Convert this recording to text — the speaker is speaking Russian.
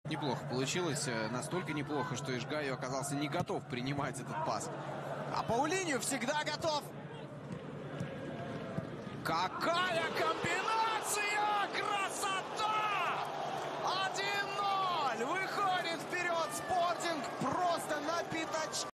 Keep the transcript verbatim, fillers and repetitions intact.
Неплохо получилось, настолько неплохо, что Ишгаю оказался не готов принимать этот пас. А Паулиньо всегда готов. Какая комбинация! Красота! один ноль! Выходит вперед Спортинг просто на пятачке.